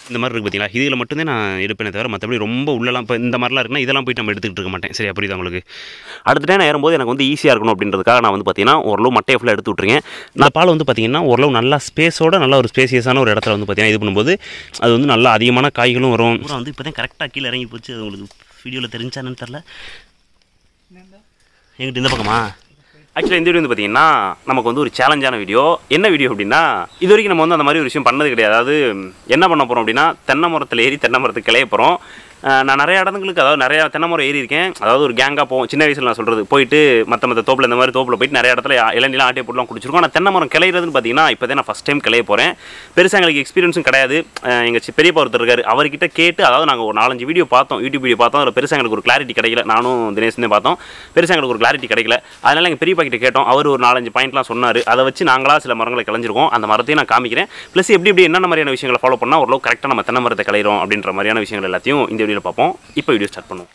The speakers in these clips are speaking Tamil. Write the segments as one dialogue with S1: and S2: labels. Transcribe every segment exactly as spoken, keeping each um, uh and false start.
S1: இந்த மாதிரி இருக்குது பார்த்தீங்களா, இதில் மட்டும்தான் நான் எடுப்பேனே தவிர மற்றபடி ரொம்ப உள்ளலாம் இப்போ இந்த மாதிரிலாம் இருக்குன்னா இதெல்லாம் போய்ட்டு நம்ம எடுத்துக்கிட்டு இருக்க மாட்டேன். சரியா புரியுது உங்களுக்கு? அடுத்த டைம் நான் ஏறும்போது எனக்கு வந்து ஈஸியாக இருக்கணும் அப்படின்றதுக்காக நான் வந்து பார்த்தீங்கன்னா ஓரளவு மட்டையை ஃபுல்லாக எடுத்து விட்ருக்கேன். நான் பால் வந்து பார்த்தீங்கன்னா ஓரளவு நல்லா ஸ்பேஸோட நல்ல ஒரு ஸ்பேசியஸான ஒரு இடத்துல வந்து பார்த்தீங்கன்னா இது பண்ணும்போது அது வந்து நல்லா அதிகமான காய்களும் வரும். அப்புறம் வந்து இப்போ தான் கரெக்டாக கீழே இறங்கி போச்சு. அது உங்களுக்கு வீடியோவில் தெரிஞ்சானு தெரில. எங்கிட்ட இந்த பக்கமா ஆக்சுவலாக இந்த வீடியோ வந்து பார்த்தீங்கன்னா நமக்கு வந்து ஒரு சேலஞ்சான வீடியோ. என்ன வீடியோ அப்படின்னா, இது வரைக்கும் நம்ம வந்து அந்த மாதிரி ஒரு விஷயம் பண்ணது கிடையாது. அதாவது என்ன பண்ண போகிறோம் அப்படின்னா, தென்னை மரத்தில் ஏறி தென்னை மரத்துக்கு கிளைய போகிறோம். நான் நிறைய இடங்களுக்கு அதாவது நிறையா தென்னை மரம் ஏறி இருக்கேன். அதாவது ஒரு கேங்காக போவோம். சின்ன வயசில் நான் சொல்கிறது போயிட்டு மற்ற மற்ற தோப்பில் இந்த மாதிரி தோப்பில் போயிட்டு நிறைய இடத்துல இளநிலாம் ஆட்டிய போட்டுலாம் குடிச்சிருக்கோம். ஆனால் தென்னை மரம் கிளையிறதுன்னு பார்த்தீங்கன்னா இப்போ தான் நான் ஃபஸ்ட் டைம் கிளைய போகிறேன். பெருசாக எங்களுக்கு எக்ஸ்பீரியன்ஸும் கிடையாது. எங்கள் பெரியப்பா ஒருத்தர் இருக்கார், அவர்கிட்ட கேட்டு அதாவது நாங்கள் ஒரு நாலஞ்சு வீடியோ பார்த்தோம், யூடியூப் வீடியோ பார்த்தோம். அதில் பெருசாக எங்களுக்கு ஒரு கிளாரிட்டி கிடைக்கல. நானும் தினேஷ்னே பார்த்தோம், பெருசாக எங்களுக்கு ஒரு கிளாரிட்டி கிடைக்கல. அதனால் எங்கள் பெரியப்பா கிட்ட கேட்டோம். அவர் ஒரு நாலஞ்சு பாயிண்ட்லாம் சொன்னார். அதை வச்சு நாங்களாக சில மரங்களை கிளஞ்சிருக்கோம். அந்த மரத்தையும் நான் காமிக்கிறேன். ப்ளஸ் எப்படி எப்படி என்னென்ன மாதிரியான விஷயங்களை ஃபாலோ பண்ணால் ஓரளவு கரெக்டாக நம்ம தென்னை மரத்தை கிளையிறோம் அப்படின்ற மாதிரியான விஷயங்கள் எல்லாத்தையும் இந்த வீடியோவில் பார்ப்போம். இப்போ வீடியோ ஸ்டார்ட் பண்ணுவோம்.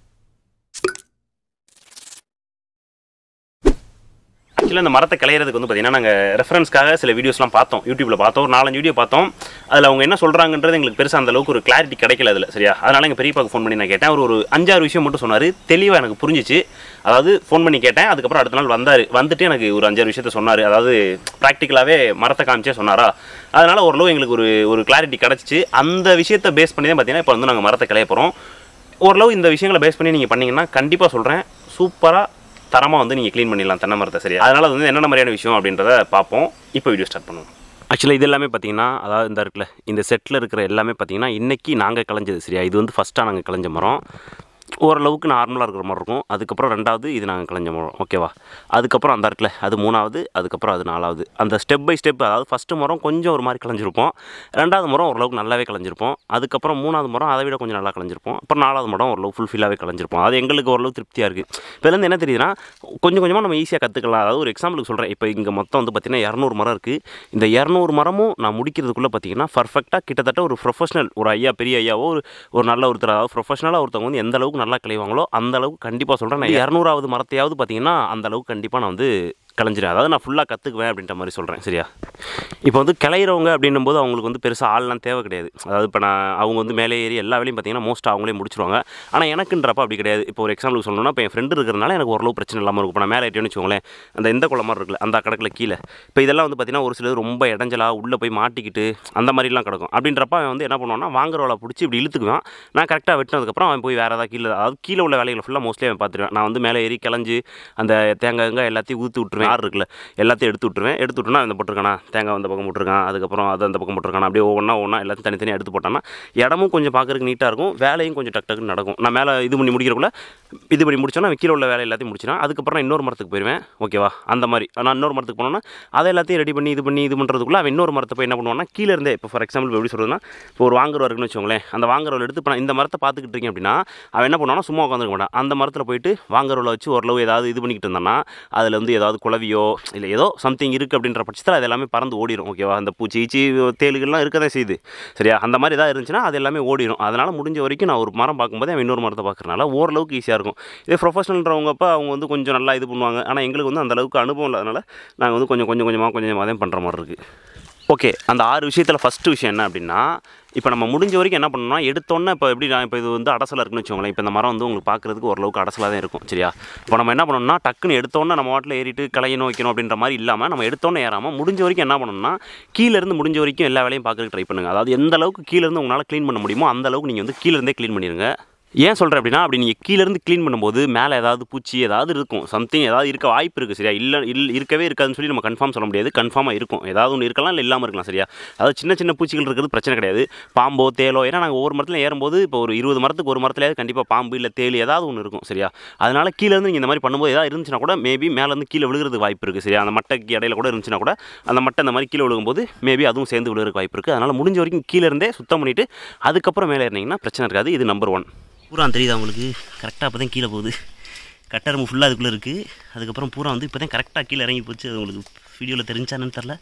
S1: ஆக்சுவலாக இந்த மரத்தை கிளையிறதுக்கு வந்து பார்த்தீங்கன்னா நாங்கள் ரெஃபரன்ஸ்க்காக சில வீடியோஸ்லாம் பார்த்தோம், யூடியூப்பில் பார்த்தோம். ஒரு நாலஞ்சு வீடியோ பார்த்தோம். அதில் அவங்க என்ன சொல்கிறாங்கன்றது எங்களுக்கு பெருசாக அந்த அளவுக்கு ஒரு கிளாரிட்டி கிடைக்கல அதில். சரியா, அதனால் எங்கள் பெரியப்பாக்கு ஃபோன் பண்ணி நான் கேட்டேன். அவர் ஒரு அஞ்சாறு விஷயம் மட்டும் சொன்னார். தெளிவாக எனக்கு புரிஞ்சிச்சு. அதாவது ஃபோன் பண்ணி கேட்டேன். அதுக்கப்புறம் அடுத்த நாள் வந்தார். வந்துட்டு எனக்கு ஒரு அஞ்சாறு விஷயத்த சொன்னார். அதாவது ப்ராக்டிக்கலாகவே மரத்தை காமிச்சே சொன்னாரா. அதனால் ஓரளவு எங்களுக்கு ஒரு ஒரு கிளாரிட்டி கிடச்சிச்சு. அந்த விஷயத்தை பேஸ் பண்ணி தான் பார்த்தீங்கன்னா இப்போ வந்து நாங்கள் மரத்தை கிளைய போகிறோம். ஓரளவு இந்த விஷயங்களை பேஸ் பண்ணி நீங்கள் பண்ணிங்கன்னா கண்டிப்பாக சொல்கிறேன் சூப்பராக தரமாக வந்து நீங்கள் க்ளீன் பண்ணிடலாம் தென்னை மரத்தை. சரியா, அதனால் வந்து என்னென்ன மாதிரியான விஷயம் அப்படின்றத பார்ப்போம். இப்போ வீடியோ ஸ்டார்ட் பண்ணுவோம். ஆக்சுவலாக இது எல்லாமே பார்த்தீங்கன்னா அதாவது இந்த இருக்குல்ல இந்த செட்டில் இருக்கிற எல்லாமே பார்த்தீங்கன்னா இன்றைக்கி நாங்கள் களைஞ்சது. சரியா, இது வந்து ஃபஸ்ட்டாக நாங்கள் களைஞ்ச மரம். ஓரளவுக்கு நார்மலாக இருக்கிற மாதிரி இருக்கும். அதுக்கப்புறம் ரெண்டாவது இது நாங்கள் களைஞ்ச மரம். ஓகேவா, அதுக்கப்புறம் அந்த இருக்குல்ல அது மூணாவது, அதுக்கப்புறம் அது நாலாவது. அந்த ஸ்டெப் பை ஸ்டெப் அதாவது ஃபஸ்ட்டு மரம் கொஞ்சம் ஒரு மாதிரி களைஞ்சிருப்போம், ரெண்டாவது மரம் ஓரளவுக்கு நல்லாவே களைஞ்சிருப்போம், அதுக்கப்புறம் மூணாவது மரம் அதை விட கொஞ்சம் நல்லா களைஞ்சிருப்போம், அப்புறம் நாலாவது மரம் ஓரளவு ஃபுல்ஃபில்லாகவே களைஞ்சிருப்போம். அது எங்களுக்கு ஓரளவு திருப்தியாக இருக்குது. இப்போ வந்து என்ன தெரியுதுன்னா கொஞ்சம் கொஞ்சமாக நம்ம ஈஸியாக கற்றுக்கலாம். அதாவது ஒரு எக்ஸாம்பிளுக்கு சொல்கிறேன். இப்போ இங்கே மொத்தம் வந்து பார்த்திங்கன்னா இரநூறு மரம் இருக்குது. இந்த இரநூறு மரமும் நான் முடிக்கிறதுக்குள்ளே பார்த்திங்கன்னா பர்ஃபெக்டாக கிட்டத்தட்ட ஒரு ப்ரொஃபஷனல் ஒரு ஐயா பெரிய ஐயாவோ ஒரு ஒரு நல்ல ஒருத்தர் அதாவது ப்ரொஃபஷனலாக ஒருத்தவங்க வந்து எந்த அளவுக்கு நல்லா கிளைவாங்களோ அந்த அளவுக்கு கண்டிப்பாக சொல்கிறேன். நான் இரநூறாவது மரத்தையாவது பார்த்தீங்கன்னா அந்த அளவுக்கு கண்டிப்பாக நான் வந்து களைஞ்சிடும். அதாவது நான் ஃபுல்லாக கற்றுக்குவேன் அப்படின்ற மாதிரி சொல்கிறேன். சரியா, இப்போ வந்து கிளையிறவங்க அப்படின்னும் போது அவங்களுக்கு வந்து பெருசாக ஆள்லாம் தேவை கிடையாது. அதாவது இப்போ நான் அவங்க வந்து மேலே ஏறி எல்லா வேலையும் பார்த்தீங்கன்னா மோஸ்ட்டாக அவங்களே முடிச்சிருவாங்க. ஆனால் எனக்குன்றப்ப அப்படி கிடையாது. இப்போ ஒரு எக்ஸாம்பிளுக்கு சொல்லணும்னா இப்போ என் ஃப்ரெண்டு இருக்கிறனால எனக்கு ஓரளவு பிரச்சனை இல்லாமல் இருக்கும். இப்போ நான் மேலே ஏறிட்டேன்னு வச்சுக்கோங்களேன், அந்த எந்த குளம் மாதிரி இருக்குல்ல அந்த கடக்கில் கீழே இப்போ இதெல்லாம் வந்து பார்த்தீங்கன்னா ஒரு சிலது ரொம்ப இடைஞ்சலாக உள்ளே போய் மாட்டிக்கிட்டு அந்த மாதிரிலாம் கிடக்கும். அப்படின்றப்ப அவன் வந்து என்ன பண்ணுவான்னா வாங்குறவளை பிடிச்சி இப்படி இழுத்துக்குவான். நான் கரெக்டாக வெட்டினதுக்கப்புறம் அவன் போய் வேறு ஏதாவது கீழே அதாவது கீழே உள்ள வேலைகளை ஃபுல்லாக மோஸ்ட்லி அவன் பார்த்துருவேன். நான் வந்து மேலே ஏறி கிளஞ்சி அந்த தேங்காய் எல்லாத்தையும் ஊற்றி விட்டுருவேன். ஆறு இருக்குல்ல எல்லாத்தையும் எடுத்து விட்டுருவேன். எடுத்து விட்டுனா இந்த போட்டிருக்கானா தேங்காய் அந்த பக்கம் போட்டிருக்கான், அதுக்கப்புறம் அது அந்த பக்கம் போட்டிருக்கானா, அப்படியே ஒவ்வொன்றா ஒன்றா எல்லாத்தையும் தனித்தனியாக எடுத்து போட்டான்னா இடமும் கொஞ்சம் பார்க்குறதுக்கு நீட்டாக இருக்கும், வேலையும் கொஞ்சம் டக் டக்குன்னு நடக்கும். நான் மேலே இது பண்ணி முடிக்கிறக்குள்ள இது பண்ணி முடிச்சோன்னா கீழே உள்ள வேலை எல்லாத்தையும் முடிச்சினா அதுக்கப்புறம் இன்னொரு மரத்துக்கு போயிடுவேன். ஓகேவா, அந்த மாதிரி நான் இன்னொரு மரத்துக்கு போனோன்னா அதை எல்லாத்தையும் ரெடி பண்ணி இது பண்ணி இது பண்ணுறதுக்குள்ள அவன் இன்னொரு மரத்தை போய் என்ன பண்ணுவான்னா கீழே இருந்தே இப்போ ஃபார் எக்ஸாம்பிள் எப்படி சொல்கிறதுனா இப்போ ஒரு வாங்குறவர் இருக்குன்னு வச்சுக்கோங்களேன், அந்த வாங்குறவரை எடுத்து இப்போ நான் இந்த மரத்தை பார்த்துக்கிட்டு இருக்கேன் அப்படின்னா அவன் என்ன பண்ணுவானா சும்மா உட்காந்துருக்க மாட்டான். அந்த மரத்தில் போயிட்டு வாங்குறவரை வச்சு ஓரளவு ஏதாவது இது பண்ணிக்கிட்டு இருந்தான்னா அதில் வந்து ஏதாவது குளவியோ இல்லை ஏதோ சம்திங் இருக்குது அப்படின்ற பட்சத்தில் அது எல்லாமே பறந்து ஓடிடும். ஓகேவா, அந்த பூச்சி ஈச்சி தேளுகள்லாம் இருக்க தான் செய்யுது. சரியா, அந்த மாதிரி ஏதாவது இருந்துச்சுன்னா அது எல்லாமே ஓடிடும். அதனால் முடிஞ்ச வரைக்கும் நான் ஒரு மரம் பார்க்கும்போது அவன் இன்னொரு மரத்தை பார்க்குறனால ஓரளவுக்கு ஈஸியாக இருக்கும். இதே ப்ரொஃபஷனல்ன்றவங்கப்போ அவங்க வந்து கொஞ்சம் நல்லா இது பண்ணுவாங்க. ஆனால் எங்களுக்கு வந்து அந்தளவுக்கு அனுபவம் இல்லாதனால நாங்கள் வந்து கொஞ்சம் கொஞ்சம் கொஞ்சமாக கொஞ்சம் கொஞ்சமாக தான் பண்ணுற மாதிரி இருக்குது. ஓகே, அந்த ஆறு விஷயத்தில் ஃபஸ்ட்டு விஷயம் என்ன அப்படின்னா இப்போ நம்ம முடிஞ்ச வரைக்கும் என்ன பண்ணணும்னா எடுத்தோன்னே இப்போ எப்படி நான் இப்போ இது வந்து அடசலாக இருக்குன்னு வச்சுக்கோங்களேன். இப்போ இந்த மரம் வந்து உங்களுக்கு பார்க்குறதுக்கு ஓரளவுக்கு அடசலாக தான் இருக்கும். சரியா, இப்போ நம்ம என்ன பண்ணணும்னா டக்குன்னு எடுத்தோன்னே நம்ம வாட்டில் ஏறிட்டு களையணும் வைக்கணும் அப்படின்ற மாதிரி இல்லாமல் நம்ம எடுத்தோன்னே ஏறாமல் முடிஞ்ச வரைக்கும் என்ன பண்ணணும்னா கீழேருந்து முடிஞ்ச வரைக்கும் எல்லா வேலையும் பார்க்குறதுக்கு ட்ரை பண்ணுங்கள். அதாவது எந்த அளவுக்கு கீழேருந்து உங்களால் க்ளீன் பண்ண முடியுமோ அந்த அளவுக்கு நீங்கள் வந்து கீழேருந்தே க்ளீன் பண்ணிடுங்க. ஏன் சொல்கிறேன் அப்படின்னா அப்படி நீங்கள் கீழேருந்து க்ளீன் பண்ணும்போது மேலே ஏதாவது பூச்சி ஏதாவது இருக்கும், சம்திங் ஏதாவது இருக்க வாய்ப்பு இருக்குது. சரியா, இல்லை இல்லை இருக்கவே இருக்காதுன்னு சொல்லி நம்ம கன்ஃபார்ம் சொல்ல முடியாது. கன்ஃபார்மாக இருக்கும், ஏதாவது ஒன்று இருக்கலாம் இல்லை இல்லாமல் இருக்கலாம். சரியா, அதாவது சின்ன சின்ன பூச்சிகள் இருக்கிறது பிரச்சனை கிடையாது. பாம்போ தேலோ ஏன்னா நாங்கள் ஒவ்வொரு மரத்தில் ஏறும்போது இப்போ ஒரு இருபது மரத்துக்கு ஒரு மரத்துலையாவது கண்டிப்பாக பாம்பு இல்லை தேல் ஏதாவது ஒன்று இருக்கும். சரியா, அதனால் கீழேருந்து நீங்கள் இந்த மாதிரி பண்ணும்போது ஏதாவது இருந்துச்சுன்னா கூட மேபி மேலேருந்து கீழே விழுகிறதுக்கு வாய்ப்பு இருக்குது. சரியா, அந்த மட்டைக்கு இடையில கூட இருந்துச்சுன்னா கூட அந்த மட்டை அந்த மாதிரி கீழே விழுகும்போது மேபி அதுவும் சேர்ந்து விழுகிறதுக்கு வாய்ப்பு இருக்குது. அதனால் முடிஞ்ச வரைக்கும் கீழேருந்தே சுத்தம் பண்ணிவிட்டு அதுக்கப்புறம் மேலே ஏறினீங்கன்னா பிரச்சனை இருக்காது. இது நம்பர் ஒன். பூரா தெரியுதா உங்களுக்கு கரெக்டாக இப்போ தான் கீழே போகுது. கட்டரம்பு ஃபுல்லாக அதுக்குள்ளே இருக்குது. அதுக்கப்புறம் பூரா வந்து இப்போ தான் கரெக்டாக கீழே இறங்கி போச்சு. அது உங்களுக்கு வீடியோவில் தெரிஞ்சானு தெரில.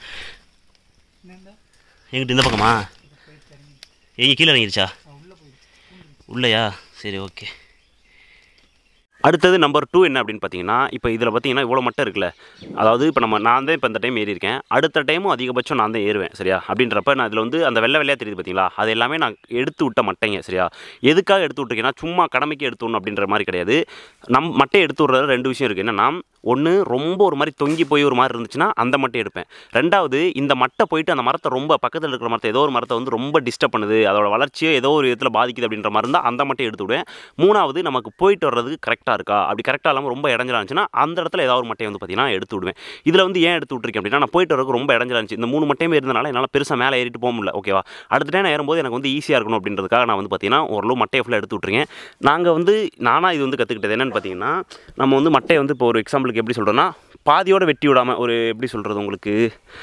S1: எங்கிட்ட இந்த பக்கமா எங்கே கீழே இறங்கிருச்சா உள்ளையா? சரி ஓகே. அடுத்தது நம்பர் டூ என்ன அப்படின்னு பார்த்தீங்கன்னா, இப்போ இதில் பார்த்தீங்கன்னா இவ்வளோ மட்டை இருக்குல்ல, அதாவது இப்போ நம்ம நான் தான் இப்போ இந்த டைம் ஏறியிருக்கேன், அடுத்த டைமும் அதிகபட்சம் நான் தான் ஏறுவேன் சரியா. அப்படின்றப்ப நான் இதில் வந்து அந்த வெள்ளை வெள்ளையாக தெரியுது பார்த்தீங்களா, அது எல்லாமே நான் எடுத்து விட்ட மட்டைங்க சரியா. எதுக்காக எடுத்து விட்ருக்கேன்னா சும்மா கடமைக்கு எடுத்து விடணும் அப்படின்ற மாதிரி கிடையாது. நம் மட்டையை எடுத்து விட்றதுல ரெண்டு விஷயம் இருக்குது. என்னென்னா, ஒன்று ரொம்ப ஒரு மாதிரி தொங்கி போய் ஒரு மாதிரி இருந்துச்சுன்னா அந்த மட்டை எடுப்பேன். ரெண்டாவது இந்த மட்டை போயிட்டு அந்த மரத்தை ரொம்ப பக்கத்தில் இருக்கிற மரத்தை ஏதோ ஒரு மரத்தை வந்து ரொம்ப டிஸ்டர்ப் பண்ணுது, அதோட வளர்ச்சியை ஏதோ ஒரு விதத்தில் பாதிக்குது அப்படின்ற மாதிரி இருந்தால் அந்த மட்டையை எடுத்து விடுவேன். மூணாவது நமக்கு போயிட்டு வர்றதுக்கு கரெக்டாக இருக்கா, அப்படி கரெக்டாக இல்லாமல் ரொம்ப இடைஞ்சலா இருந்துச்சுன்னா அந்த இடத்துல ஏதாவது ஒரு மட்டையை வந்து பார்த்தீங்கன்னா எடுத்து விடுவேன். இதில் வந்து ஏன் எடுத்து விட்ருக்கேன் அப்படின்னா, நான் போயிட்டு வரக்கு ரொம்ப இடைஞ்சலா இருந்துச்சு. இந்த மூணு மட்டையுமே இருந்தனால என்னால் பெருசாக மேலே ஏறிட்டு போக முடியல ஓகேவா. அடுத்த டைம் நான் ஏறும்போது எனக்கு வந்து ஈஸியாக இருக்கணும் அப்படின்றதுக்காக நான் வந்து பார்த்தீங்கன்னா ஓரளவு மட்டையை ஃபுல்லாக எடுத்து விட்ருக்கேன். நாங்கள் வந்து நானாக இது வந்து கற்றுக்கிட்டது என்னென்னு பார்த்தீங்கன்னா, நம்ம வந்து மட்டையை வந்து இப்போ ஒரு எக்ஸாம்பிளுக்கு எப்படி சொல்கிறேன்னா, பாதியோடு வெட்டி விடாமல் ஒரு எப்படி சொல்கிறது உங்களுக்கு,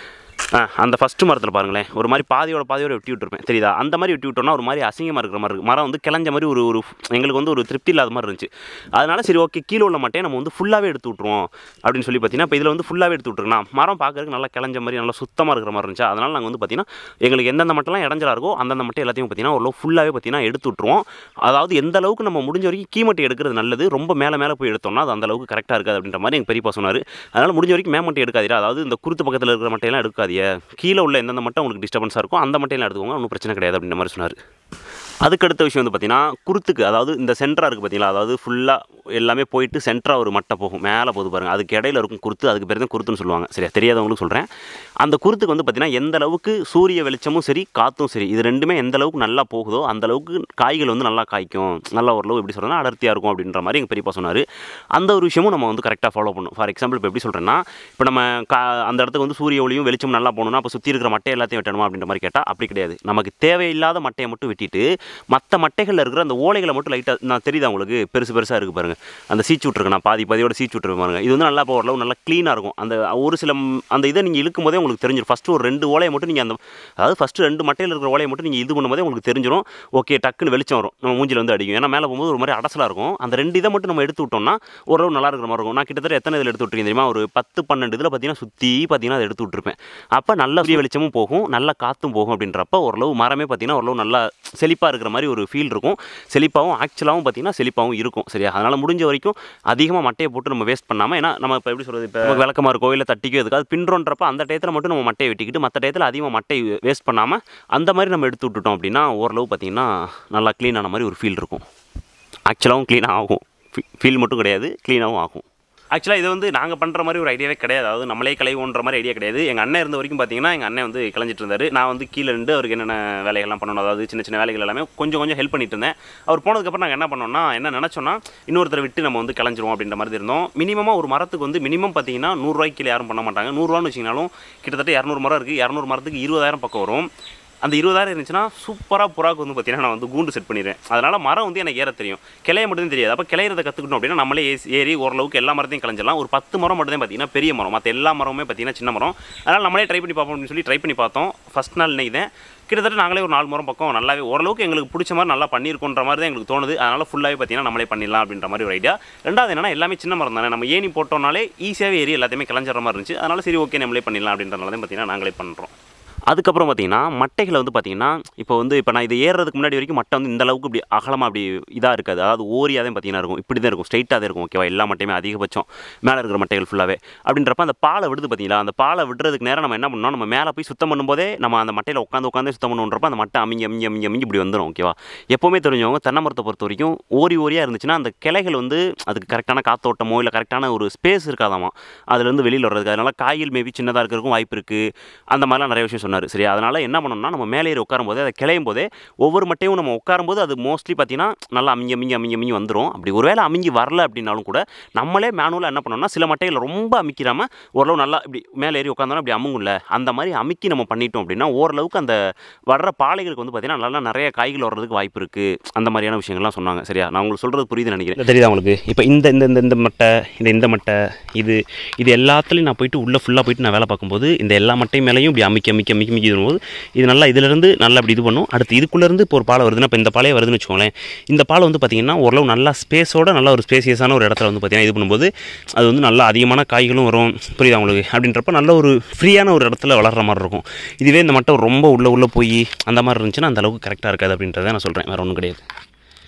S1: அந்த ஃபஸ்ட்டு மரத்தில் பாருங்களேன், ஒரு மாதிரி பாதியோட பாதியோட வெட்டி விட்டுருப்பேன் தெரியுதா. அந்த மாதிரி வெட்டி விட்டோம்னா ஒரு மாதிரி அசிங்கமாக இருக்கிற மாதிரி இருக்குது. மரம் வந்து கிளஞ்ச மாதிரி ஒரு ஒரு எங்களுக்கு வந்து ஒரு திருப்தி இல்லாத மாதிரி இருந்துச்சு. அதனால் சரி ஓகே, கீழே உள்ள மட்டையை நம்ம வந்து ஃபுல்லாகவே எடுத்து விட்ருவோம் அப்படின்னு சொல்லி பார்த்தீங்கன்னா, இப்போ இதில் வந்து ஃபுல்லாகவே எடுத்து விட்ருக்கோம். மரம் பார்க்கறதுக்கு நல்லா கிளஞ்ச மாதிரி நல்லா சுத்தமாக இருக்கிற மாதிரி இருந்துச்சு. அதனால் நாங்கள் வந்து பார்த்தீங்கன்னா எங்களுக்கு எந்தெந்த மட்டெல்லாம் இடைஞ்சலா இருக்கோ அந்தந்த மட்டை எல்லாத்தையும் பார்த்தீங்கன்னா ஒரு ஃபுல்லாகவே பார்த்தீங்கன்னா எடுத்து விட்ருவோம். அதாவது எந்த அளவுக்கு நம்ம முடிஞ்ச வரைக்கும் கீமட்டை எடுக்கிறது நல்லது. ரொம்ப மேலே மேலே போய் எடுத்தோம்னா அது அந்த அளவுக்கு கரெக்டாக இருக்காது அப்படின்ற மாதிரி எங்கள் பெரியப்பா சொன்னார். அதனால் முடிஞ்ச வரைக்கும் மேமட்டை எடுக்காதீரா, அதாவது இந்த குருத்து பக்கத்தில் இருக்கிற மட்டையெல்லாம் எடுக்காதீங்க, கீழே உள்ள எந்தெந்த மட்டும் உங்களுக்கு டிஸ்டர்பன்ஸாக இருக்கும் அந்த மட்டையில் எடுத்துக்கோங்க, ஒன்றும் பிரச்சனை கிடையாது அப்படின்ற மாதிரி சொன்னார். அதுக்கடுத்த விஷயம் வந்து பார்த்தீங்கன்னா, குருத்துக்கு அதாவது இந்த சென்டராக இருக்குது பார்த்தீங்களா, அதாவது ஃபுல்லாக எல்லாமே போயிட்டு சென்டராக ஒரு மட்டை போகும் மேலே போது பாருங்கள், அதுக்கு இடையில இருக்கும் குருத்து, அதுக்கு பேர் தான் குருத்துன்னு சொல்லுவாங்க சரியா. தெரியாதவங்களுக்கு சொல்கிறேன். அந்த குருத்துக்கு வந்து பார்த்தீங்கன்னா எந்த அளவுக்கு சூரிய வெளிச்சமும் சரி காற்றும் சரி இது ரெண்டுமே எந்த அளவுக்கு நல்லா போகுதோ அந்த அளவுக்கு காய்கள் வந்து நல்லா காய்க்கும், நல்லா ஓரளவு எப்படி சொல்கிறேன்னா அடர்த்தியாக இருக்கும் அப்படின்ற மாதிரி எங்கள் பெரியப்பா சொன்னார். அந்த ஒரு விஷயமும் நம்ம வந்து கரெக்டாக ஃபாலோ பண்ணணும். ஃபார் எக்ஸாம்பிள் இப்போ எப்படி சொல்கிறேன்னா, இப்போ நம்ம கா அந்த இடத்துக்கு வந்து சூரிய ஒளியும் வெளிச்சம் நல்லா போகணும்னா அப்போ சுற்றி இருக்கிற மட்டை எல்லாத்தையும் வெட்டணுமா அப்படின்ற மாதிரி கேட்டால் அப்படி கிடையாது. நமக்கு தேவையில்லாத மட்டையை மட்டும் வெட்டிட்டு மற்ற மட்டைகளில் இருக்கிற அந்த ஓலைகளை மட்டும் லைட்டாக நான் தெரியுதா உங்களுக்கு பெருசு பெருசாக இருக்குது பாருங்கள், அந்த சீச்சு விட்ருக்கேன் நான் பாதி பாதியோட சீச்சு விட்ருக்கேன் பாருங்கள். இது வந்து நல்லா இப்போ ஓரளவு நல்லா க்ளீனாக இருக்கும். அந்த ஒரு சில அந்த இதை நீங்கள் இழுக்கும் போதே உங்களுக்கு தெரிஞ்சிடும். ஃபஸ்ட்டு ஒரு ரெண்டு ஓலையை மட்டும் நீங்கள் அந்த அதாவது ஃபஸ்ட்டு ரெண்டு மட்டையில் இருக்கிற ஓலையை மட்டும் நீங்கள் இது பண்ணும்போதே உங்களுக்கு தெரிஞ்சிடும். ஓகே டக்குன்னு வெளிச்சம் வரும், நம்ம மூஞ்சில் வந்து அடிக்கும். ஏன்னா மேலே போகும்போது ஒரு மாதிரி அடசலாக இருக்கும். அந்த ரெண்டு இதை மட்டும் நம்ம எடுத்து விட்டோம்னா ஓரளவு நல்லா இருக்கிற மாதிரி இருக்கும். நான் கிட்டத்தட்ட எத்தனை இதில் எடுத்து விட்டுருக்கேன் தெரியுமா, ஒரு பத்து பன்னெண்டு இதில் பார்த்தீங்கன்னா சுற்றி பார்த்தீங்கன்னா அதை எடுத்து விட்டுருப்பேன். அப்போ நல்ல சூரிய வெளிச்சமும் போகும், நல்லா காற்றும் போகும். அப்படின்றப்ப ஓரளவு மரமே பார்த்தீங்கன்னா ஓரளவு நல்லா செழிப்பாக இருக்கிற மாதிரி ஒரு ஃபீல் இருக்கும். செழிப்பாகவும் ஆக்சுவலாகவும் பார்த்தீங்கன்னா செழிப்பாகவும் இருக்கும் சரியா. அதனால் முடிஞ்ச வரைக்கும் அதிகமாக மட்டையை போட்டு நம்ம வேஸ்ட் பண்ணாமல், ஏன்னா நம்ம இப்போ எப்படி சொல்கிறது, இப்போ விளக்கமாக இருக்கோ இல்லை தட்டிக்கோ எதுக்காக பின்றோன்றப்ப அந்த டயத்தில் மட்டும் நம்ம மட்டையை வெட்டிக்கிட்டு மற்ற டயத்தில் அதிகமாக மட்டை வேஸ்ட் பண்ணாமல் அந்த மாதிரி நம்ம எடுத்து விட்டுட்டோம் அப்படின்னா ஓரளவு பார்த்தீங்கன்னா நல்லா க்ளீனான மாதிரி ஒரு ஃபீல் இருக்கும். ஆக்சுவலாகவும் க்ளீனாக ஆகும், ஃபீல் மட்டும் கிடையாது க்ளீனாகவும் ஆகும். ஆக்சுவலாக இது வந்து நாங்கள் பண்ணுற மாதிரி ஒரு ஐடியாவே கிடையாது, அதாவது நம்மளே கலைவோன்ற மாதிரி ஐடியா கிடையாது. எங்கள் அண்ணன் இருந்த வரைக்கும் பார்த்தீங்கன்னா எங்கள் அண்ணன் வந்து கிளஞ்சிட்டு இருந்தார். நான் வந்து கீழே இருந்து அவருக்கு என்னென்ன வேலைகள்லாம் பண்ணணும், அதாவது சின்ன சின்ன வேலைகள் எல்லாமே கொஞ்சம் கொஞ்சம் ஹெல்ப் பண்ணிட்டு இருந்தேன். அவர் போனதுக்கப்புறம் நாங்கள் என்ன பண்ணோம்னா, என்ன நினச்சோன்னா இன்னொருத்தரை விட்டு நம்ம வந்து கிளஞ்சிருவோம் அப்படின்ற மாதிரி இருந்தோம். மினிமமாக ஒரு மரத்துக்கு வந்து மினிமம் பார்த்தீங்கன்னா நூறுரூவாய்க்கு கீழே யாரும் பண்ண மாட்டாங்க. நூறுரூவான்னு வச்சிங்கனாலும் கிட்டத்தட்ட இரநூறு மரம் இருக்குது, இரநூறு மரத்துக்கு இருபதாயிரம் பக்கம் வரும். அந்த இருபதாயிரம் இருந்துச்சுன்னா சூப்பராக புறாக்கு வந்து பார்த்தீங்கன்னா நான் வந்து கூண்டு செட் பண்ணிடுவேன். அதனால் மரம் வந்து எனக்கு ஏற தெரியும், கிளைய மட்டும் தெரியாது. அப்போ கிளையிறதை கற்றுக்கணும் அப்படின்னா நம்மளே ஏறி ஓரளவுக்கு எல்லா மரத்தையும் கிளஞ்சிடலாம். ஒரு பத்து மரம் மட்டும் தான் பார்த்தீங்கன்னா பெரிய மரம், மற்ற எல்லா மரமுமே பார்த்தீங்கன்னா சின்ன மரம். அதனால் நம்மளே ட்ரை பண்ணி பார்ப்போம் அப்படின்னு சொல்லி ட்ரை பண்ணி பார்த்தோம். ஃபஸ்ட் நாள் இன்னைக்கு தான் கிட்டத்தட்ட நாங்களே ஒரு நாலு மரம் பக்கம் நல்லாவே ஓரளவுக்கு எங்களுக்கு பிடிச்ச மாதிரி நல்லா பண்ணியிருக்கோன்ற மாதிரி தான் எங்களுக்கு தோணுது. அதனால் ஃபுல்லாகவே பார்த்தீங்கன்னா நம்மளே பண்ணிடலாம் அப்படின்ற மாதிரி ஒரு ஐடியா. ரெண்டாவது என்னன்னா எல்லாமே சின்ன மரம் தானே, நம்ம ஏணி போட்டோம்னாலே ஈஸியாகவே ஏறி எல்லாத்தையுமே கிளஞ்சிற மாதிரி இருந்துச்சு. அதனால் சரி ஓகே நம்மளே பண்ணிடலாம் அப்படின்றனால தான் பார்த்தீங்கன்னா நாங்களே பண்ணுறோம். அதுக்கப்புறம் பார்த்தீங்கன்னா மட்டைகளை வந்து பார்த்தீங்கன்னா இப்போ வந்து இப்போ நான் இது ஏறுறதுக்கு முன்னாடி வரைக்கும் மட்டை வந்து இந்த அளவுக்கு இப்படி அகலமாக அப்படி இதாக இருக்காது, அதாவது ஓரியாக தான் பார்த்தீங்கன்னா இருக்கும், இப்படி தான் இருக்கும், ஸ்ட்ரைட்டாக தான் இருக்கும் ஓகேவா. எல்லா மட்டையுமே அதிகபட்சம் மேலே இருக்கிற மட்டைகள் ஃபுல்லாகவே. அப்படின்றப்ப அந்த பாலை விடுது பார்த்தீங்களா, அந்த பாலை விடுறதுக்கு நேரம் நம்ம என்ன பண்ணோம், நம்ம மேலே போய் சுத்தம் பண்ணும்போதே நம்ம அந்த மட்டையில் உட்காந்து உட்காந்து சுத்தம் பண்ணுன்றப்ப அந்த மட்டை அமிங்கி அமிங்கி அமிங்கி அமிங்கி இப்படி வந்துடும் ஓகேவா. எப்போவுமே தெரிஞ்சவங்க தென்னை மரத்தை பொறுத்த வரைக்கும் ஓரி ஓரியாக இருந்துச்சுன்னா அந்த கிளைகள் வந்து அதுக்கு கரெக்டான காத்தோட்டமோ இல்லை கரெக்டான ஒரு ஸ்பேஸ் இருக்காதாமா அதுலேருந்து வெளியில் வர்றதுக்கு. அதனால் காய்கள் மேபி சின்னதாக இருக்கிறதுக்கும் வாய்ப்பு இருக்குது. அந்த மாதிரிலாம் நிறைய விஷயம் சொன்னார் சரியா. அதனால் என்ன பண்ணணும்னா நம்ம மேலே ஏறி உட்காரும் போதே அதை கிளையும் போதே ஒவ்வொரு மட்டையும் நம்ம உட்காரும்போது அது மோஸ்ட்லி பார்த்தீங்கன்னா நல்லா அமிங்கி அமிங்கி அமிங்கி அமிங்கி வந்துடும். அப்படி ஒருவேளை அமிங்கி வரல அப்படின்னாலும் கூட நம்மளே மேனுவலாக என்ன பண்ணோம்னா சில மட்டைகள் ரொம்ப அமிக்கிறாமல் ஓரளவு நல்லா இப்படி மேலே ஏறி உட்காந்தோன்னா அப்படி அமுங்கும்ல, அந்த மாதிரி அமுக்கி நம்ம பண்ணிட்டோம் அப்படின்னா ஓரளவுக்கு அந்த வர்ற பாலைகளுக்கு வந்து பார்த்தீங்கன்னா நல்லா நிறைய காய்கள் வர்றதுக்கு வாய்ப்பு இருக்குது. அந்த மாதிரியான விஷயங்கள்லாம் சொன்னாங்க சரியா. நான் உங்களுக்கு சொல்கிறது புரியுது நினைக்கிறேன், தெரியுதா உங்களுக்கு. இப்போ இந்த இந்த இந்த மட்டை இந்த இந்த மட்டை இது இது எல்லாத்துலேயும் நான் போயிட்டு உள்ளே ஃபுல்லாக போயிட்டு நான் வேலை பார்க்கும்போது இந்த எல்லா மட்டை மேலேயும் இப்படி அமிக்கி அமிக்கி அமிக்கி அமிக்கி வரும்போது இது நல்லா இதிலிருந்து நல்லா அப்படி இது பண்ணும். அடுத்து இதுக்குள்ளேருந்து இப்போ ஒரு பாலை வருதுன்னா இப்போ இந்த பாலையே வருதுன்னு வச்சுக்கோங்களேன், இந்த பாலை வந்து பார்த்திங்கன்னா ஓரளவு நல்லா ஸ்பேஸோட நல்லா ஒரு ஸ்பேசியஸான ஒரு இடத்துல வந்து பார்த்திங்கன்னா இது பண்ணும்போது அது வந்து நல்லா அதிகமான காய்களும் வரும் புரியுதா உங்களுக்கு. அப்படின்றப்ப நல்ல ஒரு ஃப்ரீயான ஒரு இடத்துல வளர்கிற மாதிரி இருக்கும். இதுவே இந்த மட்டை ரொம்ப உள்ளே உள்ளே போய் அந்த மாதிரி இருந்துச்சுன்னா அந்த அளவுக்கு கரெக்டாக இருக்காது அப்படின்றத நான் சொல்கிறேன், வேறு ஒன்றும் கிடையாது.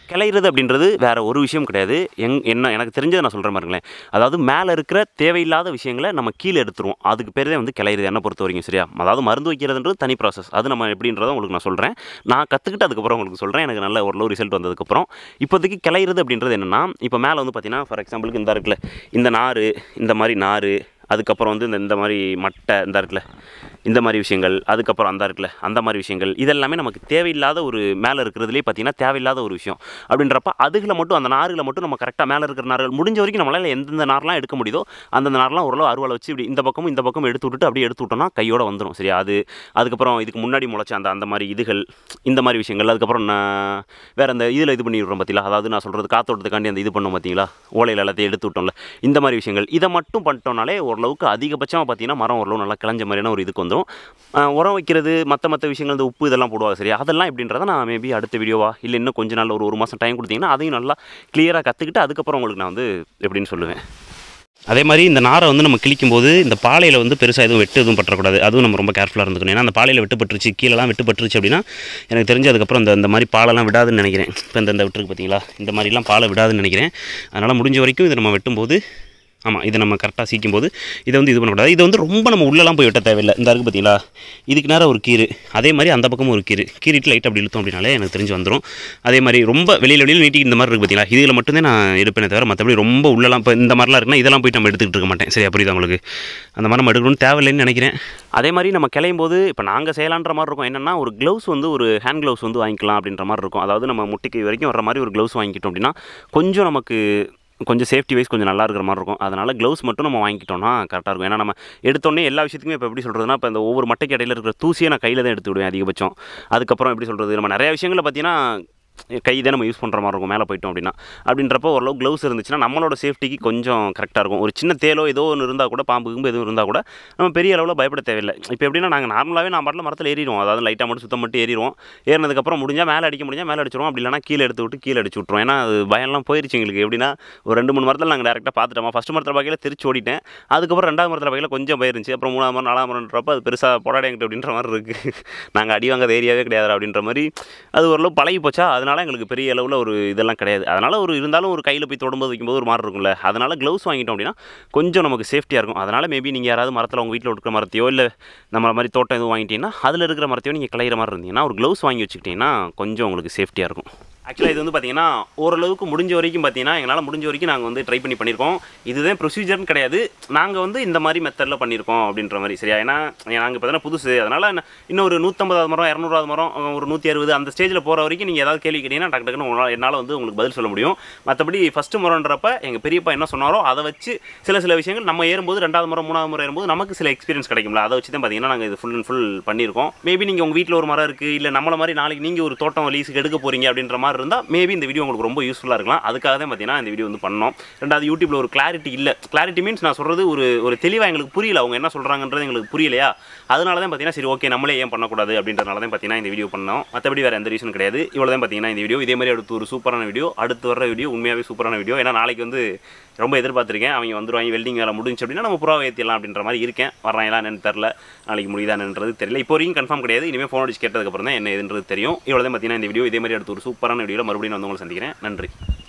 S1: கிளையிறது அப்படின்றது வேறு ஒரு விஷயம் கிடையாது. எங் என்ன எனக்கு தெரிஞ்சதை நான் சொல்கிற மாதிரிங்களேன். அதாவது மேலே இருக்கிற தேவையில்லாத விஷயங்களை நம்ம கீழே எடுத்துருவோம். அதுக்கு பேர் தான் வந்து கிளையிறது என்னை பொறுத்த வரைக்கும். சரியா? அதாவது மருந்து வைக்கிறதுன்றது தனி ப்ராசஸ். அது நம்ம எப்படின்றத உங்களுக்கு நான் சொல்கிறேன். நான் கற்றுக்கிட்டு அதுக்கப்புறம் உங்களுக்கு சொல்கிறேன். எனக்கு நல்ல ஓரளவு ரிசல்ட் வந்ததுக்கப்புறம். இப்போதைக்கு கிளையிறது அப்படின்றது என்னென்னா, இப்போ மேலே வந்து பார்த்தீங்கன்னா ஃபார் எக்ஸாம்பிளுக்கு இந்த இருக்குல்ல, இந்த நார், இந்த மாதிரி நார், அதுக்கப்புறம் வந்து இந்த இந்த மாதிரி மட்டை இந்த இருக்குல்ல, இந்த மாதிரி விஷயங்கள், அதுக்கப்புறம் அந்த இருக்குல்ல அந்த மாதிரி விஷயங்கள், இதெல்லாமே நமக்கு தேவையில்லாத ஒரு மேலே இருக்கிறதுலேயே பார்த்தீங்கன்னா தேவையில்லாத ஒரு விஷயம். அப்படின்றப்ப அதுகளை மட்டும் அந்த நார்களை மட்டும் நம்ம கரெக்டாக மேலே இருக்கிற நார்கள் முடிஞ்ச வரைக்கும் நம்மளால் எந்தெந்த நார்லாம் எடுக்க முடியுதோ அந்தந்த நார்லாம் ஓரளவு அறுவலை வச்சு இப்படி இந்த பக்கமும் இந்த பக்கம் எடுத்து விட்டுட்டு அப்படியே எடுத்து விட்டோம்னா கையோட வந்துடும். சரியா? அது அதுக்கப்புறம் இதுக்கு முன்னாடி முளைச்ச அந்த அந்த மாதிரி இதுகள், இந்த மாதிரி விஷயங்கள், அதுக்கப்புறம் நான் வேறு அந்த இதில் இது பண்ணி விட்றோம் பார்த்தீங்களா, அதாவது நான் சொல்கிறது காத்தோட்டத்துக்காண்டி அந்த இது பண்ணோம் பார்த்தீங்களா, ஓலையில் எல்லாத்தையும் எடுத்து விட்டோம்ல, இந்த மாதிரி விஷயங்கள் இதை மட்டும் பண்ணிட்டோம்னாலே ஓரளவுக்கு அதிகபட்சமாக பார்த்தீங்கன்னா மரம் ஓரளவு நல்லா கிளஞ்ச மாதிரியான ஒரு இதுக்கு வந்துடும். உரம் வைக்கிறது மற்ற மற்ற விஷயங்கள், இந்த உப்பு இதெல்லாம் போடுவாங்க. சரியா? அதெல்லாம் எப்படின்றத நான் மேபி அடுத்த வீடியோவா இல்லை இன்னும் கொஞ்சம் நாள் ஒரு ஒரு மாதம் டைம் கொடுத்தீங்கன்னா அதையும் நல்லா கிளியராக கற்றுக்கிட்டு அதுக்கப்புறம் உங்களுக்கு நான் வந்து எப்படின்னு சொல்லுவேன். அதே மாதிரி இந்த நாரை வந்து நம்ம கிளிக்கும்போது இந்த பாலையில் வந்து பெருசாக எதுவும் வெட்டு எதுவும் பற்றக்கூடாது. அதுவும் நம்ம ரொம்ப கேர்ஃபுல்லாக இருந்துக்கணும். ஏன்னா அந்த பாலையில் வெட்டு பட்டுருச்சு, கீழெல்லாம் வெட்டு பட்டுருச்சு அப்படின்னா எனக்கு தெரிஞ்சு அதுக்கப்புறம் இந்த இந்த மாதிரி பாலெல்லாம் விடாதுன்னு நினைக்கிறேன். இப்போ இந்த இந்த விட்டுருக்கு பார்த்தீங்களா, இந்த மாதிரிலாம் பாலை விடாதுன்னு நினைக்கிறேன். அதனால் முடிஞ்ச வரைக்கும் இதை நம்ம வெட்டும்போது, ஆமாம், இதை நம்ம கரெக்டாக சீக்கும் போது இதை வந்து இது பண்ணக்கூடாது. இதை வந்து ரொம்ப நம்ம உள்ளெல்லாம் போய் வெட்ட தேவையில்லை. இந்த இருக்குது பார்த்தீங்களா, இதுக்கு நேரம் ஒரு கீறு, அதே மாதிரி அந்த பக்கமும் ஒரு கீறு, கீறிட்டு லைட் அப்படி இழுத்தோம் அப்படின்னாலே எனக்கு தெரிஞ்சு வந்துடும். அதே மாதிரி ரொம்ப வெளியில் வெளியில் நீட்டி இந்த மாதிரி இருக்குது பார்த்தீங்களா, இதில் மட்டும்தான் நான் எடுப்பேனே தவிர மற்றபடி ரொம்ப உள்ளெல்லாம் இப்போ இந்த மாதிரிலாம் இருக்குன்னா இதெல்லாம் போயிட்டு நம்ம எடுத்துக்கிட்டு இருக்க மாட்டேன். சரியா? புரியுது உங்களுக்கு? அந்த மாதிரி நம்ம எடுக்கணும்னு தேவையில்லைன்னு நினைக்கிறேன். அதே மாதிரி நம்ம கிளையும் போது இப்போ நாங்கள் செய்யலான்ற மாதிரி இருக்கும். என்னென்னா ஒரு க்ளவுஸ் வந்து ஒரு ஹேண்ட் க்ளவுஸ் வந்து வாங்கிக்கலாம் அப்படின்ற மாதிரி இருக்கும். அதாவது நம்ம முட்டிக்கு வரைக்கும் வர மாதிரி ஒரு க்ளவுஸ் வாங்கிக்கிட்டோம் அப்படின்னா கொஞ்சம் நமக்கு கொஞ்சம் சேஃப்டி வைஸ் கொஞ்சம் நல்லா இருக்கிற மாதிரி இருக்கும். அதனால் க்ளவுஸ் மட்டும் நம்ம வாங்கிக்கிட்டோம்னா கரெக்டாக இருக்கும். ஏன்னா நம்ம எடுத்தோடனே எல்லா விஷயத்துக்குமே இப்போ எப்படி சொல்கிறதுனா, இப்போ இந்த ஒவ்வொரு மட்டைக்கு இடையில இருக்கிற தூசியை நான் கையில் தான் எடுத்து விடுவேன் அதிகபட்சம். அதுக்கப்புறம் எப்படி சொல்கிறது, நம்ம நிறைய விஷயங்களை பார்த்தீங்கன்னா கை தான் நம்ம யூஸ் பண்ணுற மாதிரி இருக்கும் மேலே போயிட்டோம் அப்படின்னா. அப்படின்றப்போ ஓரளவு க்ளவுஸ் இருந்துச்சுன்னா நம்மளோட சேஃப்டிக்கு கொஞ்சம் கரெக்டாக இருக்கும். ஒரு சின்ன தேலோ ஏதோ ஒன்று இருந்தால் கூட, பாம்பு கும்பு எதுவும் இருந்தால் கூட நம்ம பெரிய அளவில் பயப்பட தேவையில்லை. இப்போ எப்படின்னா நாங்கள் நார்மலாகவே நான் பாட்டில் மரத்தில் ஏறிடுவோம். அதாவது லைட்டாக மட்டும் சுத்தம் மட்டும் ஏறிடுவோம். ஏறினதுக்கப்புறம் முடிஞ்சால் மேலே அடிக்க முடிஞ்சால் மேலே அடிச்சிடுவோம். அப்படி இல்லைனா கீழே எடுத்து விட்டு கீழே அடிச்சு விட்ருவோம். ஏன்னா அது பயம்லாம் போயிடுச்சு எங்களுக்கு. எப்படின்னா ஒரு ரெண்டு மூணு மரத்தில் நாங்கள் டேரெக்டாக பார்த்துட்டோம். ஃபஸ்ட்டு மரத்தில் பார்க்கல திருச்சி ஓடிட்டேன். அதுக்கப்புறம் ரெண்டாவது மரத்தில் பார்க்கல கொஞ்சம் போயிருந்துச்சு. அப்புறம் மூணாவது மரம் நாலாம் மரம்ன்றப்போ அது பெருசாக போராடி எங்கிட்ட அப்படின்ற மாதிரி இருக்குது. நாங்கள் அடி வாங்காத ஏரியாவே கிடையாது அப்படின்ற மாதிரி அது ஓரளவு பழகி போச்சா. அதனால் எங்களுக்கு பெரிய அளவில் ஒரு இதெல்லாம் கிடையாது. அதனால் ஒரு இருந்தாலும் ஒரு கையில் போய் தொடும்போது வைக்கும்போது ஒரு மாதிரி இருக்கும்ல. அதனால் க்ளவுஸ் வாங்கிட்டோம் அப்படின்னா கொஞ்சம் நமக்கு சேஃப்டியாக இருக்கும். அதனால் மேபி நீங்கள் யாராவது மரத்தில் உங்கள் வீட்டில் இருக்கிற மரத்தையோ இல்லை நம்ம மாதிரி தோட்டம் எதுவும் வாங்கிட்டீங்கன்னா அதில் இருக்கிற மரத்தையோ நீங்கள் கிளையிற மாதிரி இருந்தீங்கன்னா ஒரு க்ளவுஸ் வாங்கி வச்சுக்கிட்டிங்கன்னா கொஞ்சம் உங்களுக்கு சேஃப்டியாக இருக்கும். ஆக்சுவலாக இது வந்து பார்த்தீங்கன்னா ஓரளவுக்கு முடிஞ்ச வரைக்கும் பார்த்தீங்கன்னா எங்களால் முடிஞ்ச வரைக்கும் நாங்கள் வந்து ட்ரை பண்ணி பண்ணியிருக்கோம். இதுதான் ப்ரொசீஜர்னு கிடையாது, நாங்கள் வந்து இந்த மாதிரி மெத்தடில் பண்ணியிருக்கோம் அப்படின்ற மாதிரி. சரியா? ஏன்னா நாங்கள் பார்த்தீங்கன்னா புதுசு, அதனால் இன்னும் ஒரு நூற்றம்பதாவது மரம் இரநூறாவது மரம் ஒரு நூற்றி அறுபது அந்த ஸ்டேஜில் போகிற வரைக்கும் நீங்கள் ஏதாவது கேள்வி கேட்டீங்கன்னா டக்கு டக்குன்னு உங்களால் என்னால் வந்து உங்களுக்கு பதில் சொல்ல முடியும். மற்றபடி ஃபஸ்ட்டு மரம்ன்றப்ப எங்கள் பெரியப்பா என்ன சொன்னாரோ அதை வச்சு சில சில விஷயங்கள் நம்ம ஏறும்போது ரெண்டாவது மரம் மூணாவது மரம் ஏறும்போது நமக்கு சில எக்ஸ்பீரியன்ஸ் கிடைக்கும்ல, அதை வச்சு தான் பார்த்தீங்கன்னா நாங்கள் இது ஃபுல் அண்ட் ஃபுல் பண்ணியிருக்கோம். மேபி நீங்கள் உங்கள் வீட்டில் ஒரு மரம் இருக்குது, இல்லை நம்மள மாதிரி நாளைக்கு நீங்கள் ஒரு தோட்டம் லீஸுக்கு எடுக்க போகிறீங்க அப்படின்ற மாதிரி இருந்தால் மேபி இந்த வீடியோ உங்களுக்கு ரொம்ப யூஸ்ஃபுல்லாக இருக்கலாம். அதுக்காக தான் பார்த்தீங்கன்னா இந்த வீடியோ வந்து பண்ணோம். ரெண்டாவது யூடியூப்ல ஒரு கிளாரிட்டி இல்லை. கிளாரிட்டி மீன்ஸ் நான் சொல்கிறது ஒரு ஒரு தெளிவாக எங்களுக்கு புரியல, அவங்க என்ன சொல்கிறாங்கன்றது எங்களுக்கு புரியலையா. அதனால தான் பார்த்தீங்கன்னா சரி ஓகே நம்மளே ஏன் பண்ணக்கூடாது அப்படின்றனால தான் பார்த்தீங்கன்னா இந்த வீடியோ பண்ணோம். மற்றபடி வேறு எந்த ரீசன் கிடையாது. இவ்வளோ தான் பார்த்தீங்கன்னா இந்த வீடியோ. இதே மாதிரி அடுத்து ஒரு சூப்பரான வீடியோ, அடுத்து வர வீடியோ உண்மையாகவே சூப்பரான வீடியோ. ஏன்னா நாளைக்கு வந்து ரொம்ப எதிர்பார்த்துருக்கேன். அவங்க வந்துடுவாங்க, வெல்டிங் வேலை முடிஞ்சு அப்படின்னா நம்ம புறாவை ஏற்றிடலாம் அப்படின்ற மாதிரி இருக்கேன். வர்றாங்களா என்னன்னு தெரில, நாளைக்கு முடியுதான்ன்றது தெரியல. இப்போ வரைக்கும் கன்ஃபார்ம் கிடையாது. இனிமேல் ஃபோன் அடிச்சு கேட்டதுக்கப்புறம் தான் என்ன எதுன்றது தெரியும். இவ்வளோ தான் பார்த்தீங்கன்னா இந்த வீடியோ. இதே மாதிரி அடுத்து ஒரு சூப்பரான வீடியோவில் மறுபடியும் வந்து உங்களை சந்திக்கிறேன். நன்றி.